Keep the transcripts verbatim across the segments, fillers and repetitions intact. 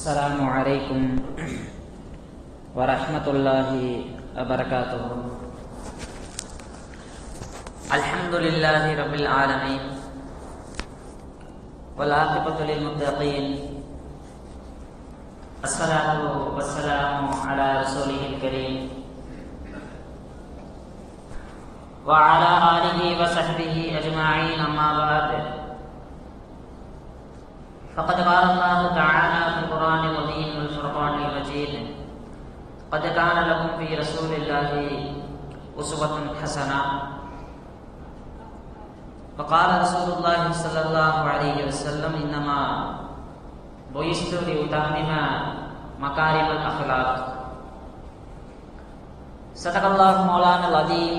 السلام عليكم ورحمة الله وبركاته. الحمد لله رب العالمين والعاقبة للمتقين. الصلاة والسلام على رسوله الكريم وعلى آله وصحبه أجمعين. أما بعد، فقد قال الله تعالى في القرآن العظيم والفرقان المجيد: قد كان لكم في رسول الله أسوة حسنة. وقال رسول الله صلى الله عليه وسلم: إنما بعثت لأتمم مكارم الأخلاق. صدق الله مولانا العظيم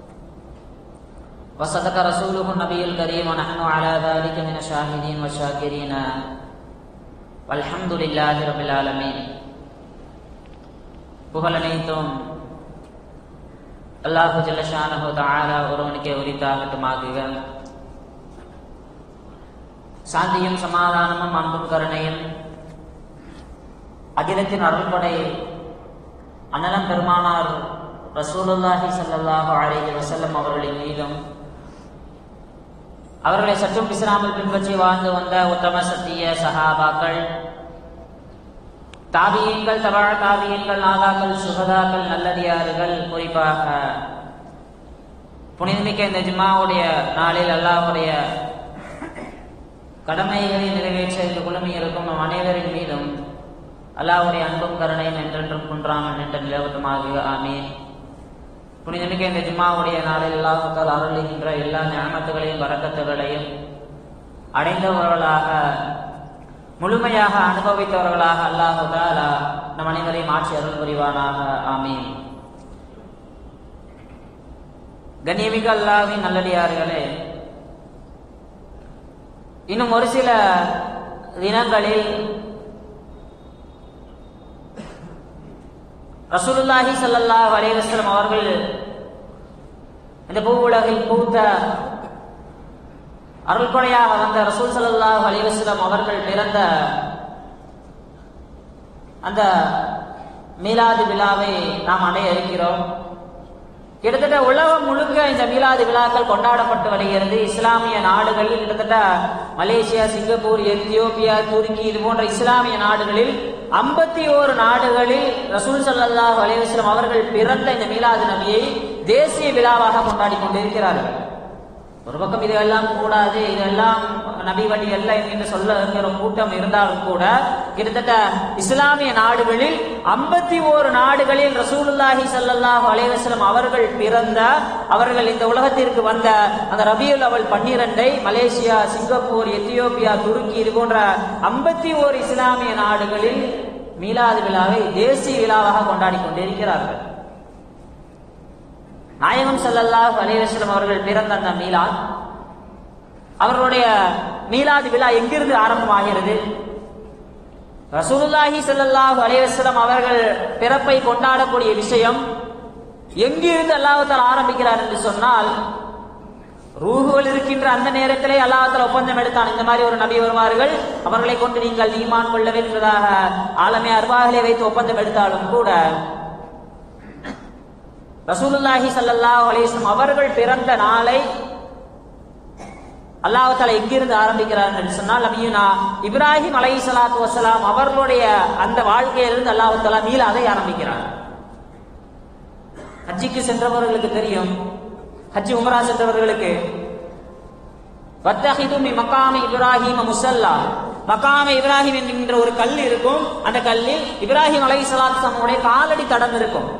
وصدق رسوله النبي الكريم ونحن على ذلك من الشاهدين والشاكرين والحمد لله رب العالمين. புகழ் அனைத்தும் அல்லாஹ் ஜல்ல ஷானஹு தஆலா ஒருவனுக்கே உரித்தாகட்டுமாக. சாந்தியும் சமாதானமும் அன்பும் கருணையும் அகிலத்தின் அருள்படை அண்ணலம் பெருமானார் ரசூலுல்லாஹி ஸல்லல்லாஹு அலைஹி வஸல்லம் அவர்களின் மீதும், அவர்களை சற்றும் பிசராமல் பின்பற்றி வாழ்ந்து வந்த உத்தம சத்திய சஹாபாக்கள், தாபியீன்கள், தபா தாபியீன்கள், நாதாக்கள், சுஹதாக்கள், நல்லடியார்கள், குறிப்பாக புனிதமிக்க இந்த ஜும்மாவுடைய நாளில் அல்லாஹ்வுடைய கடமைகளை நிறைவேற்ற இந்த குழுமி இருக்கும் நம் அனைவரின் மீதும் அல்லாஹ்வுடைய அன்பும் கருணையும் என்றென்றும் குன்றாமல் நின்ற நிலவட்டுமாக. ஆமீன். புனிதமிக்க இந்த ஜும்மாவுடைய நாளில் அல்லாஹ் தஆலா அருளுகின்ற எல்லா நிஅமத்துகளையும் பரக்கத்துகளையும் அடைந்தவர்களாக, முழுமையாக அனுபவித்தவர்களாக அல்லாஹ் தஆலா நம் அனைவரையும் ஆட்சி அருள் புரிவானாக. ஆமீன். கண்ணியமிக்க அல்லாஹ்வின் நல்லடியார்களே, இன்னும் ஒரு சில தினங்களில் ரசூலுல்லாஹி ஸல்லல்லாஹு அலைஹி வஸல்லம் அவர்கள் இந்த பூ உலகில் பூத்த அருள்கொடையாக வந்த ரசூல் ஸல்லல்லாஹு அலைஹி வஸல்லம் அவர்கள் பிறந்த அந்த மீலாது விழாவை நாம் அடைய இருக்கிறோம். கிட்டத்தட்ட உலகம் முழுக்க இந்த மீலாது விழாக்கள் கொண்டாடப்பட்டு வருகிறது. இஸ்லாமிய நாடுகளில் கிட்டத்தட்ட மலேசியா, சிங்கப்பூர், எத்தியோப்பியா, துருக்கி இது போன்ற இஸ்லாமிய நாடுகளில் ஐம்பத்தி ஓரு நாடுகளில் ரசூல் ஸல்லல்லாஹு அலைஹி வஸல்லம் அவர்கள் பிறந்த இந்த மீலாது நபியை தேசிய விழாவாக கொண்டாடி கொண்டிருக்கிறார்கள். ஒரு பக்கம் இதெல்லாம் கூடாது, இதெல்லாம் நபி வழி அல்ல என்று சொல்ல ஒரு கூட்டம் இருந்தாலும் கூட, கிட்டத்தட்ட இஸ்லாமிய நாடுகளில் ஐம்பத்தி ஓரு நாடுகளில் ரசூலுல்லாஹி ஸல்லல்லாஹு அலைஹி வஸல்லம் அவர்கள் பிறந்த, அவர்கள் இந்த உலகத்திற்கு வந்த அந்த ரபியுல் அவல் பன்னிரண்டை மலேசியா, சிங்கப்பூர், எத்தியோப்பியா, துருக்கி இது போன்ற ஐம்பத்தி ஓரு இஸ்லாமிய நாடுகளில் மீலாது விழாவை தேசிய விழாவாக கொண்டாடி கொண்டிருக்கிறார்கள். நாயகம் ஸல்லல்லாஹு அலைஹி வஸல்லம் அவர்கள் பிறந்த அந்த மீலாத், அவர்களுடைய மீலாது விழா எங்கிருந்து ஆரம்பமாகிறது? ரசூலுல்லாஹி ஸல்லல்லாஹு அலைஹி வஸல்லம் அவர்கள் பிறப்பை கொண்டாடக்கூடிய விஷயம் எங்கிருந்து அல்லாஹ் தஆலா ஆரம்பிக்கிறார் என்று சொன்னால், ரூஹுகள் இருக்கின்ற அந்த நேரத்திலே அல்லாஹ் தஆலா ஒப்பந்தம் எடுத்தான். இந்த மாதிரி ஒரு நபி வருவார்கள், அவர்களை கொண்டு நீங்கள் ஈமான் கொள்ள வேண்டியதாக ஆலமே அர்வாஹிலே வைத்து ஒப்பந்தம் எடுத்தாலும் கூட, ரசூலுல்லாஹி ஸல்லல்லாஹு அலைஹி வஸல்லம் அவர்கள் பிறந்த நாளை அல்லாஹ் தஆலா எங்கிருந்து ஆரம்பிக்கிறார் என்று சொன்னால், நபியுனா இப்ராஹிம் அலைஹிஸ்ஸலாத்து வஸ்ஸலாம் அவர்களுடைய அந்த வாழ்க்கையிலிருந்து அல்லாஹ் தஆலா மீலாதை ஆரம்பிக்கிறார். ஹஜ்ஜிக்கு சென்றவர்களுக்கு தெரியும், ஹஜ் உம்ரா சென்றவர்களுக்கு, வத்தஹிது மின் மகாமி இப்ராஹிம் முஸல்லா, மகாமி இப்ராஹிம் என்கின்ற ஒரு கல் இருக்கும். அந்த கல்லில் இப்ராஹிம் அலைஹிஸ்ஸலாத்து வஸ்ஸலாமுடைய காலடி தடம் இருக்கும்.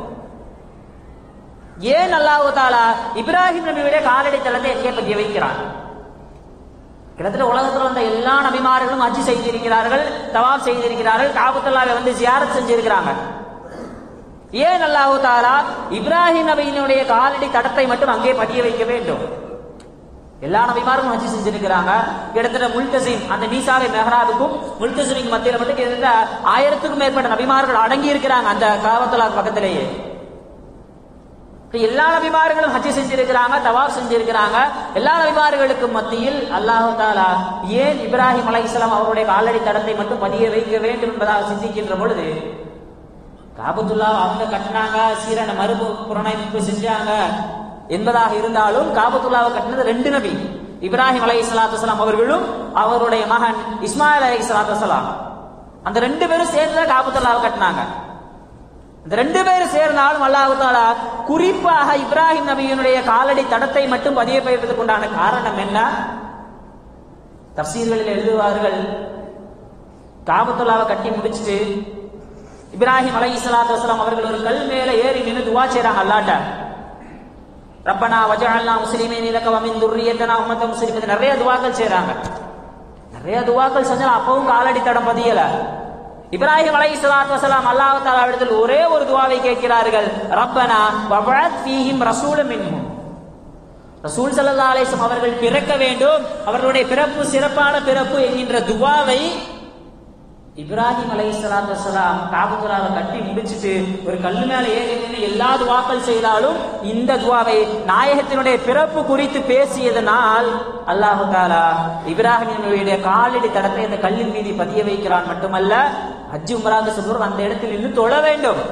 ஏன் அல்லாஹ் தஆலா இப்ராஹிம் நபியுடைய காலடி தடத்தை எங்கே பதிய வைக்கிறார்? கிட்டத்தட்ட உலகத்தில் வந்த எல்லா நபிமார்களும் ஹஜ் செய்திருக்கிறார்கள், தவாப் செய்திருக்கிறார்கள், காபத்துல்லாஹ்வை வந்து ஜியாரத் செஞ்சிருக்கிறாங்க. ஏன் அல்லாஹ் தஆலா இப்ராஹிம் நபியினுடைய காலடி தடத்தை மட்டும் அங்கே பதிய வைக்க வேண்டும்? எல்லா நபிமாரும் ஹஜ் செஞ்சிருக்கிறாங்க. கிட்டத்தட்ட முல்தசிம் அந்த மீசாவை மெஹராபுக்கும் முல்தசிமுக்கு மத்தியில் மட்டும் கிட்டத்தட்ட ஆயிரத்துக்கும் மேற்பட்ட நபிமார்கள் அடங்கி இருக்கிறாங்க அந்த காபத்துல்லாஹ் பக்கத்திலேயே. எல்லா நபிமார்களும் ஹஜ் செஞ்சிருக்கிறாங்க, தவாப் செஞ்சிருக்கிறாங்க. எல்லா நபிமார்களுக்கும் மத்தியில் அல்லாஹ் தஆலா ஏன் இப்ராஹிம் அலைஹிஸ்ஸலாம் அவருடைய காலடி தடத்தை மட்டும் பதிய வைக்க வேண்டும் என்பதாக சிந்திக்கின்ற பொழுது, காபத்துல்லா அவங்க கட்டினாங்க, சீரான மறுபு புறணைப்பு செஞ்சாங்க என்பதாக இருந்தாலும் காபத்துல்லாவை கட்டினது ரெண்டு நபி, இப்ராஹிம் அலைஹிஸ்ஸலாத்து வஸலாம் அவர்களும் அவருடைய மகன் இஸ்மாயில் அலைஹிஸ்ஸலாத்து வஸலாம். அந்த ரெண்டு பேரும் சேர்ந்து காபத்துல்லாவை கட்டினாங்க. இந்த ரெண்டு பேரும் சேர்ந்தாலும் அல்லாஹ் தஆலா குறிப்பாக இப்ராஹிம் நபியினுடைய காலடி தடத்தை மட்டும் பதிய வைப்பதற்கு உண்டான காரணம் என்ன? தஃசீர்களில் எழுதுவார்கள், காபத்துல்லாவை கட்டி முடிச்சுட்டு இப்ராஹிம் அலைஹிஸ்ஸலாத்து வஸலாம் அவர்கள் ஒரு கல் மேல ஏறி நின்று துஆ செய்றாங்க அல்லாஹ்ட்ட. ரப்பனா வஜஅல்னா முஸ்லிமீன லக வ மின் துர்ரியத்தனா உம்மத்தன் முஸ்லிமீன், நிறைய துஆக்கள் செய்றாங்க. நிறைய துஆக்கள் செஞ்சாலும் அப்பவும் காலடி தடம் பதியல. இப்ராஹிம் அலைஹிஸ்ஸலாத்து வஸலாம் அல்லாஹ் தஆலா இடத்தில் ஒரே ஒரு துஆவை கேட்கிறார்கள், ரப்பனா வபஅத் ஃபீஹிம் ரசூலன் மின்ஹும், ரசூல் ஸல்லல்லாஹு அலைஹி வஸல்லம் அவர்கள் பிறக்க வேண்டும், அவர்களுடைய பிறப்பு சிறப்பான பிறப்பு என்கின்ற துஆவை இப்ராஹிம் அலைஹிஸ்ஸலாத்து வஸலாம் காபத்துல்லாவை கட்டி முடிச்சிட்டு ஒரு கல்லு மேல ஏறி நின்று எல்லா துஆக்கள் செய்தாலும் இந்த துஆவை நாயகத்தினுடைய பிறப்பு குறித்து பேசியதனால் அல்லாஹ் தஆலா இப்ராஹிமுடைய காலடி தடத்தை அந்த கல்லின் மீது பதிய வைக்கிறான். மட்டுமல்ல, ஹஜ் உம்ராக்கு சொல்றோம் அந்த இடத்தில் இருந்து தொழ வேண்டும்.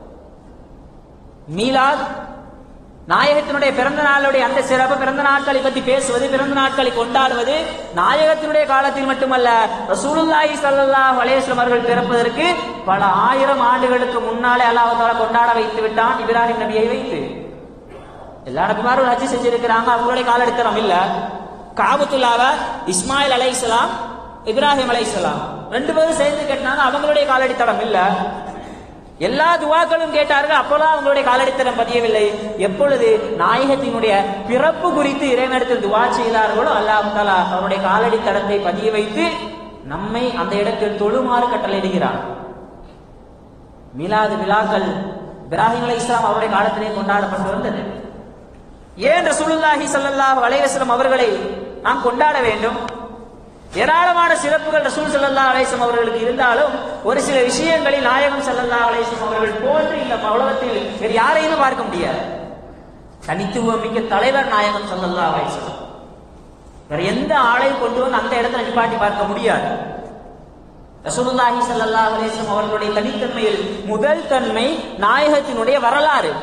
மீலாத் நாயகத்தினுடைய பிறந்த நாளுடைய அந்த சிறப்பு, பிறந்த நாட்களை பற்றி பேசுவது, பிறந்த நாட்களை கொண்டாடுவது நாயகத்தினுடைய காலத்தில் மட்டுமல்ல, ரசூலுல்லாஹி ஸல்லல்லாஹு அலைஹி வஸல்லம் அவர்கள் பிறப்பதற்கு பல ஆயிரம் ஆண்டுகளுக்கு முன்னாலே அல்லாஹ் தஆலா கொண்டாட வைத்து விட்டான் இப்ராஹிம் நபியை வைத்து. எல்லா நபிமாரும் ஹஜ் செஞ்சிருக்கிறாங்க, அவங்களுடைய காலடித்தரம் இல்ல. காபத்துல்லாவை இஸ்மாயில் அலைஹிஸ்ஸலாம் இப்ராஹிம் அலைஹிஸ்ஸலாம் ரெண்டு பேரும் சேர்ந்து கட்டினாங்க, அவங்களுடைய காலடித்தடம் இல்ல. எல்லா துஆக்களும் கேட்டார்கள், அப்போலாம் அவங்களுடைய காலடித்தடம் பதியவில்லை. எப்பொழுது நாயகத்தினுடைய பிறப்பு குறித்து இறைவனிடத்தில் துஆ செய்தார்களோ அல்லாஹ் தஆலா அவருடைய காலடித்தடத்தை பதிய வைத்து நம்மை அந்த இடத்தில் தொழுமாறு கட்டளையிடுகிறார். மீலாது விழாக்கள் இப்ராஹிம் அலைஹிஸ்ஸலாம் அவருடைய காலத்திலே கொண்டாடப்பட்டு வந்தது. ஏன் ரசூலுல்லாஹி ஸல்லல்லாஹு அலைஹி வஸல்லம் அவர்களை நாம் கொண்டாட வேண்டும்? ஏராளமான சிறப்புகள் ரசூல் ஸல்லல்லாஹு அலைஹி வஸல்லம் அவர்களுக்கு இருந்தாலும் ஒரு சில விஷயங்களில் நாயகம் ஸல்லல்லாஹு அலைஹி வஸல்லம் அவர்கள் போன்று இந்த உலகத்தில் வேறு யாரையுமே பார்க்க முடியாது. தனித்துவம் மிக்க தலைவர் நாயகம் ஸல்லல்லாஹு அலைஹி வஸல்லம். வேற எந்த ஆளையும் கொண்டு வந்து அந்த இடத்துல நிப்பாட்டி பார்க்க முடியாது. ரசூலுல்லாஹி ஸல்லல்லாஹு அலைஹி வஸல்லம் அவர்களுடைய தனித்தன்மையில் முதல் தன்மை நாயகத்தினுடைய வரலாறு.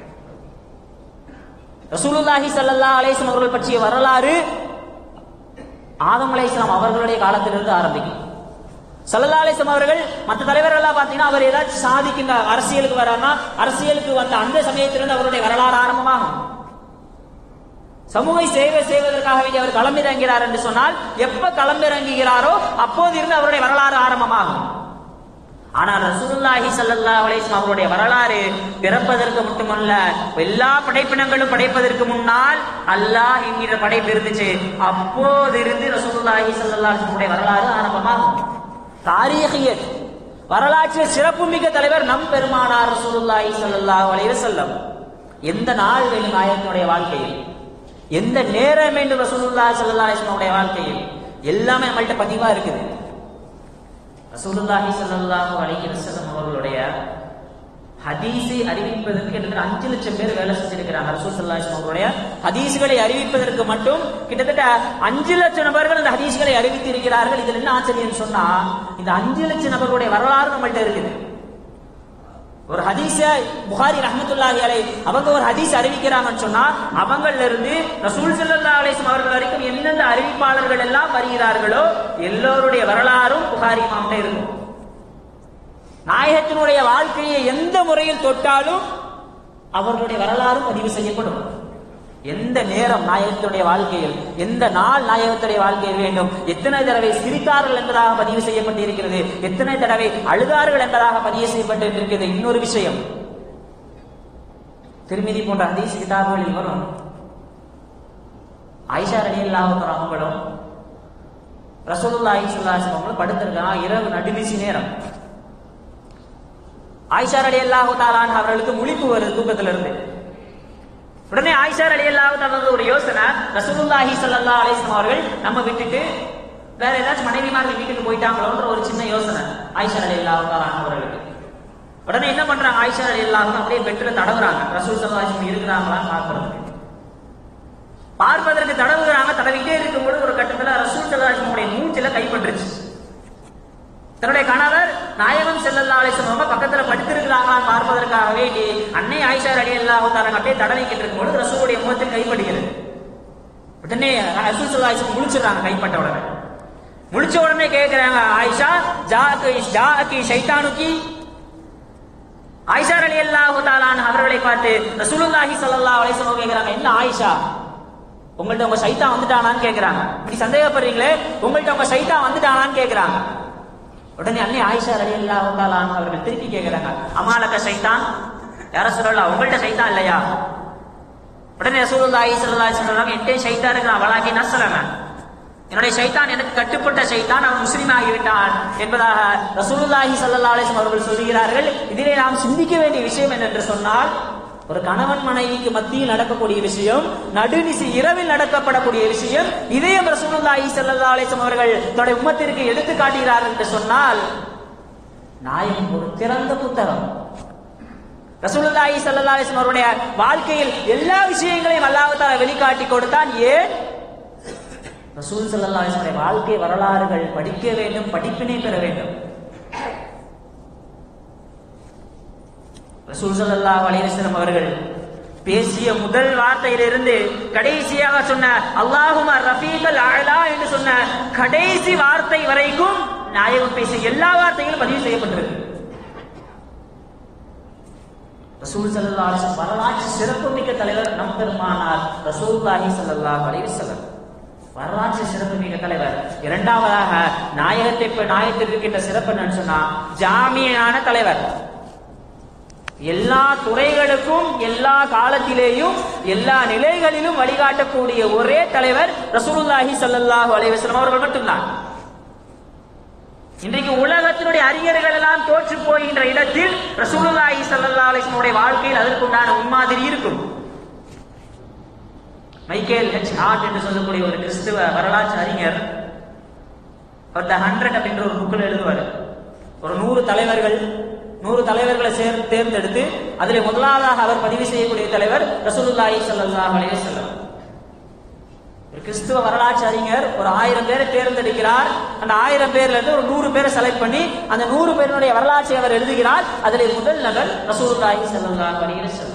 ரசூலுல்லாஹி ஸல்லல்லாஹு அலைஹி வஸல்லம் அவர்கள் பற்றிய வரலாறு ஆதம் அலைஹிஸ்ஸலாம் அவர்களுடைய காலத்திலிருந்து ஆரம்பிக்கும். ஸல்லல்லாஹு அலைஹி வஸல்லம் அவர்கள் மற்ற தலைவர்கள் எல்லாம் பார்த்தீங்கன்னா அவர் ஏதாச்சும் சாதிக்கின்ற அரசியலுக்கு வரானா அரசியலுக்கு வந்த அந்த சமயத்திலிருந்து அவருடைய வரலாறு ஆரம்பமாகும். சமூக சேவை செய்வதற்காக வேண்டி அவர் களமிறங்கிறார் என்று சொன்னால் எப்ப களமிறங்குகிறாரோ அப்போது இருந்து அவருடைய வரலாறு ஆரம்பமாகும். ஆனால் ரசூலுல்லாஹி ஸல்லல்லாஹு அலைஹி வஸல்லம் அவருடைய வரலாறு பிறப்பதற்கு மட்டுமல்ல, எல்லா படைப்பினங்களும் படைப்பதற்கு முன்னால் அல்லாஹ் என்கிற படைப்பு இருந்துச்சு. அப்போது இருந்து ரசூலுல்லாஹி ஸல்லல்லாஹு அலைஹி வஸல்லம் வரலாறு ஆரம்பமாகும். தாரீகியத் வரலாற்றில் சிறப்புமிக்க தலைவர் நம் பெருமானார் ரசூலுல்லாஹி ஸல்லல்லாஹு அலைஹி வஸல்லம். எந்த நாள் வேண்டும் நாயகத்தினுடைய வாழ்க்கையில், எந்த நேரம் வேண்டும் ரசூலுல்லாஹி ஸல்லல்லாஹு அலைஹி வஸல்லம் வாழ்க்கையில், எல்லாமே நம்மள்ட்ட பதிவா இருக்குது. ரசூலுல்லாஹி ஸல்லல்லாஹு அலைஹி வஸல்லம் அவர்களுடைய ஹதீஸை அறிவிப்பதற்கு கிட்டத்தட்ட அஞ்சு லட்சம் பேர் வேலை செஞ்சிருக்கிறாங்க. ரசூல் ஸல்லல்லாஹு அலைஹி வஸல்லம் அவருடைய ஹதீஸ்களை அறிவிப்பதற்கு மட்டும் கிட்டத்தட்ட அஞ்சு லட்சம் நபர்கள் இந்த ஹதீஸ்களை அறிவித்து இருக்கிறார்கள். இதுல என்ன ஆச்சரியம் சொன்னா, இந்த அஞ்சு லட்சம் நபர்களுடைய வரலாறு நம்மள்ட்ட இருக்குது. ஒரு ஹதீஸ புகாரி ரஹ்மத்துல்லாஹி அலைஹி அவங்க ஒரு ஹதீஸ் அறிவிக்கிறாங்கன்னு சொன்னா அவங்கள இருந்து ரசூல் ஸல்லல்லாஹு அலைஹி வஸல்லம் அவர்கள் வரைக்கும் எந்தெந்த அறிவிப்பாளர்கள் எல்லாம் வருகிறார்களோ எல்லோருடைய வரலாறும் புகாரி இமாம்கிட்ட இருக்கும். நாயகத்தினுடைய வாழ்க்கையை எந்த முறையில் தொட்டாலும் அவர்களுடைய வரலாறும் பதிவு செய்யப்படும். எந்த நேரம் நாயகத்தினுடைய வாழ்க்கையில், எந்த நாள் நாயகத்துடைய வாழ்க்கையில் வேண்டும், எத்தனை தடவை சிரித்தார்கள் என்பதாக பதிவு செய்யப்பட்டிருக்கிறது, எத்தனை தடவை அழுதார்கள் என்பதாக பதிவு செய்யப்பட்டிருக்கிறது. இன்னொரு விஷயம், திருமிதி போன்ற ஹதீஸ் கிதாபுகளில் வரும், ஆயிஷா ரலியல்லாஹு தஆலா அவங்களும் ரசூலுல்லாஹி ஸல்லல்லாஹு அலைஹி வஸல்லம் படுத்திருக்காங்க. இரவு நடுநிசி நேரம். ஆயிஷா ரலியல்லாஹு தஆலா அவர்களுக்கு முழிப்பு வருது தூக்கத்திலிருந்து. உடனே ஆயிஷா ரலியல்லாஹு தஆலா ஒரு யோசனை, ரசூலுல்லாஹி ஸல்லல்லாஹு அலைஹி வஸல்லம் அவர்கள் நம்ம விட்டுட்டு வேற ஏதாச்சும் மனைவிமார்கள் வீட்டுக்கு போயிட்டாங்களோன்ற ஒரு சின்ன யோசனை ஆயிஷா ரலியல்லாஹு தஆலா அவர்களுக்கு. உடனே என்ன பண்றாங்க, ஆயிஷா ரலியல்லாஹு அப்படியே பெட்ல தடவுறாங்க, ரசூல் ஸல்லல்லாஹு அலைஹி வஸல்லம் இருக்கிறாங்களான்னு பார்க்கறதுக்கு. பார்ப்பதற்கு தடவுகிறாங்க. தடவிட்டே இருக்கும்போது ஒரு கட்டத்துல ரசூல் ஸல்லல்லாஹு அலைஹி வஸல்லம் மூஞ்சில கைப்பற்றுச்சு. தன்னுடைய கணவர் நாயகம் ஸல்லல்லாஹு அலைஹி வஸல்லம் பக்கத்துல படுத்திருக்கிறாங்களான்னு பார்ப்பதற்காக வேண்டி அன்னை ஆயிஷா ரலியல்லாஹு தஆலா அப்படியே தடவிக்கிட்டு இருக்கும்போது ரசூலுடைய முகத்தில் கைப்படுகிறது. உடனே ரசூல் ஸல்லல்லாஹு அலைஹி வஸல்லம் முழிச்சிடுறாங்க. கைப்பட்ட உடனே முழிச்ச உடனே கேட்கிறாங்க, ஆயிஷா ஜாஅகி ஜாஅகி ஷைத்தானுகி. ஆயிஷா ரலியல்லாஹு தஆலா அவர்களை பார்த்து ரசூலுல்லாஹி ஸல்லல்லாஹு அலைஹி வஸல்லம் கேட்கிறாங்க, என்ன ஆயிஷா உங்கள்ட்ட உங்க ஷைத்தான் வந்துட்டானான்னு கேட்கிறாங்க. இப்படி சந்தேகப்படுறீங்களே, உங்கள்ட்ட உங்க ஷைத்தான் வந்துட்டானான்னு கேட்கிறாங்க. உடனே அன்னை ஆயிஷா ரலியல்லாஹு தஆலா அவர்கள் திருப்பி கேட்கிறாங்க, அமாலக ஷைத்தான், யா ரசூலல்லாஹ் உங்கள்ட்ட ஷைத்தான் இல்லையா? உடனே ரசூலுல்லாஹி ஸல்லல்லாஹு அலைஹி வஸல்லம் என்கிட்ட ஷைத்தான் இருக்கிறான், வலாகின் அஸ்லம, என்னுடைய ஷைத்தான் எனக்கு கட்டுப்பட்ட ஷைத்தான், அவன் முஸ்லீம் ஆகிவிட்டான் என்பதாக ரசூலுல்லாஹி ஸல்லல்லாஹு அலைஹி வஸல்லம் அவர்கள் சொல்கிறார்கள். இதிலே நாம் சிந்திக்க வேண்டிய விஷயம் என்னென்று சொன்னால், ஒரு கணவன் மனைவிக்கு மத்தியில் நடக்கக்கூடிய விஷயம், நடுநிசி இரவில் நடக்கப்படக்கூடிய விஷயம், இதையும் ரசூலுல்லாஹி ஸல்லல்லாஹு அலைஹி வஸல்லம் அவர்கள் தன்னுடைய உம்மத்திற்கு எடுத்து காட்டுகிறார்கள் என்று சொன்னால், நாயகம் ஒரு திறந்த புத்தகம். ரசூலுல்லாஹி ஸல்லல்லாஹு அலைஹி வஸல்லம் அவருடைய வாழ்க்கையில் எல்லா விஷயங்களையும் அல்லாஹ் தஆலா வெளிக்காட்டி கொடுத்தான். ஏன்? ரசூல் ஸல்லல்லாஹு அலைஹி வஸல்லம் வாழ்க்கை வரலாறுகள் படிக்க வேண்டும், படிப்பினை பெற வேண்டும். ரசூல் ஸல்லல்லாஹு அலைஹி வஸல்லம் அவர்கள் பேசிய முதல் வார்த்தையிலிருந்து கடைசியாக சொன்ன அல்லாஹும்ம ரஃபீகல் அலா என்று சொன்ன கடைசி வார்த்தை வரைக்கும் நாயகம் பேசிய எல்லா வார்த்தைகளும் பதிவு செய்யப்பட்டிருக்கு. ரசூல் ஸல்லல்லாஹு அலைஹி வஸல்லம் வரலாற்று சிறப்புமிக்க தலைவர் நம் பெருமானார் ரசூலுல்லாஹி ஸல்லல்லாஹு அலைஹி வஸல்லம். வரலாற்று சிறப்புமிக்க தலைவர். இரண்டாவதாக நாயகத்தை நாயகத்தில் இருக்கின்ற சிறப்பு என்னன்னு சொன்னா, ஜாமியான தலைவர். எல்லா துறைகளுக்கும் எல்லா காலத்திலேயும் எல்லா நிலைகளிலும் வழிகாட்டக்கூடிய ஒரே தலைவர் ரசூலுல்லாஹி ஸல்லல்லாஹு அலைஹி வஸல்லம் அவர்கள் மட்டும்தான். இன்றைக்கு உலகத்தினுடைய அறிஞர்கள் எல்லாம் தோற்று போகின்ற இடத்தில் ரசூலுல்லாஹி ஸல்லல்லாஹு அலைஹி வஸல்லம் வாழ்க்கையில் அதற்குண்டான முன்மாதிரி இருக்கும். மைக்கேல் ஹெச் ஹார்ட் என்று சொல்லக்கூடிய ஒரு கிறிஸ்துவ வரலாற்று அறிஞர், அவர் தி ஹண்ட்ரட் அப்படின்ற ஒரு புக்கில் எழுதுவார். ஒரு நூறு தலைவர்கள் நூறு தலைவர்களை சேர்ந்து தேர்ந்தெடுத்து அதில் முதலாவதாக அவர் பதிவு செய்யக்கூடிய தலைவர் ரசூலுல்லாஹி ஸல்லல்லாஹு அலைஹி வஸல்லம். ஒரு கிறிஸ்துவ வரலாற்று அறிஞர் ஒரு ஆயிரம் பேரை தேர்ந்தெடுக்கிறார். அந்த ஆயிரம் பேர்ல இருந்து ஒரு நூறு பேரை செலக்ட் பண்ணி அந்த நூறு பேருடைய வரலாற்றை அவர் எழுதுகிறார். அதில் முதல் நபர் ரசூலுல்லாஹி ஸல்லல்லாஹு அலைஹி வஸல்லம்.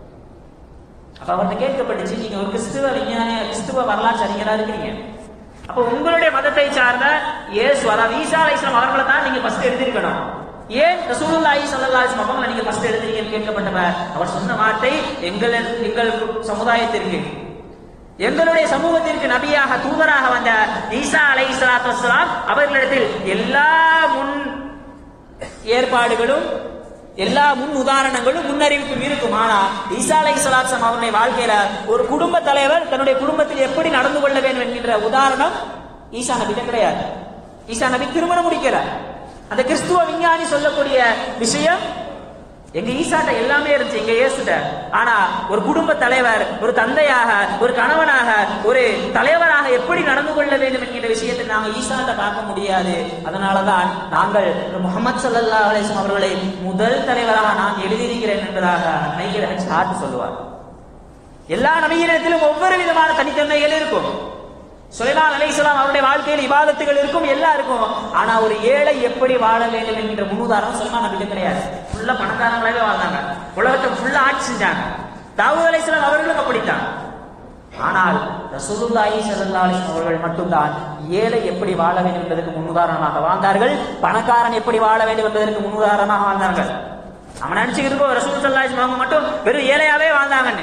அப்ப அவர்கிட்ட கேட்கப்பட்டுச்சு, நீங்க ஒரு கிறிஸ்துவ விஞ்ஞானி, கிறிஸ்துவ வரலாற்று அறிஞரா இருக்கிறீங்க, அப்ப உங்களுடைய மதத்தை சார்ந்த இயேசு அதாவது ஈசா அலைஹிஸ்ஸலாம் அவர்களை தான் நீங்க ஃபர்ஸ்ட் எழுதிருக்கணும், ஏன் ரசூலுல்லாஹி ஸல்லல்லாஹு அலைஹி வஸல்லம் அவங்களை நீங்க ஃபர்ஸ்ட் எழுதுறீங்கன்னு கேட்கப்பட்டப்ப அவர் சொன்ன வார்த்தை, எங்கள் எங்கள் சமுதாயத்திற்கு எங்களுடைய சமூகத்திற்கு நபியாக தூதராக வந்த ஈசா அலைஹிஸ்ஸலாத்து வஸ்ஸலாம் அவர்களிடத்தில் எல்லா முன் ஏற்பாடுகளும் எல்லா முன் உதாரணங்களும் முன்னறிவிப்பும் இருக்கும். ஆனா ஈசா அலைஹிஸ்ஸலாத்து வஸ்ஸலாம் அவருடைய வாழ்க்கையில ஒரு குடும்ப தலைவர் தன்னுடைய குடும்பத்தில் எப்படி நடந்து கொள்ள வேண்டும் என்கின்ற உதாரணம் ஈசா நபிட்ட கிடையாது. ஈசா நபி திருமணம் முடிக்கல. அந்த கிறிஸ்துவ விஞ்ஞானி சொல்லக்கூடிய விஷயம், எங்க ஈசாட்ட எல்லாமே இருந்துச்சு, எங்க இயேசுட்ட. ஆனா ஒரு குடும்ப தலைவர், ஒரு தந்தையாக, ஒரு கணவனாக, ஒரு தலைவராக எப்படி நடந்து கொள்ள வேண்டும் என்கிற விஷயத்தை நாங்க ஈசாட்ட பார்க்க முடியாது. அதனாலதான் நாங்கள் முஹம்மது ஸல்லல்லாஹு அலைஹி வஸல்லம் அவர்களை முதல் தலைவராக நான் எழுதியிருக்கிறேன் என்பதாக மைக்கேல் ஹெச் ஹார்ட் சொல்லுவார். எல்லா நபியிடத்திலும் ஒவ்வொரு விதமான தனித்தன்மைகள் இருக்கும். சுலைமான் அலைஹிஸ்ஸலாம் அவருடைய வாழ்க்கையில் இபாதத்துகள் இருக்கும், எல்லாம் இருக்கும். ஆனா ஒரு ஏழை எப்படி வாழ வேண்டும் என்கின்ற முன்னுதாரணம் சுலைமான் நபிக்கு கிடையாது. ஃபுல்லா பணக்காரங்களாவே வாழ்ந்தாங்க, உலகத்தை ஃபுல்லா ஆட்சி செஞ்சாங்க. தாவூத் அலைஹிஸ்ஸலாம் அவர்களும் அப்படித்தான். ஆனால் ரசூலுல்லாஹி ஸல்லல்லாஹு அலைஹி வஸல்லம் அவர்கள் மட்டும்தான் ஏழை எப்படி வாழ வேண்டும் என்பதற்கு முன்னுதாரணமாக வாழ்ந்தார்கள், பணக்காரன் எப்படி வாழ வேண்டும் என்பதற்கு முன்னுதாரணமாக வாழ்ந்தார்கள். அவன் நினைச்சுக்கிட்டு இருக்கோம் ரசூல் ஸல்லல்லாஹு அலைஹி வஸல்லம் மட்டும் வெறும் ஏழையாவே வாழ்ந்தாங்கன்னு.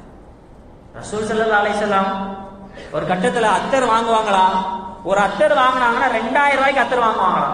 ரசூல் ஸல்லல்லாஹு அலைஹி வஸல்லம் ஒரு கட்டத்துல அத்தர் வாங்குவாங்களா, ஒரு அத்தர் வாங்கினாங்கன்னா ரெண்டாயிரம் ரூபாய்க்கு அத்தர் வாங்குவாங்களா.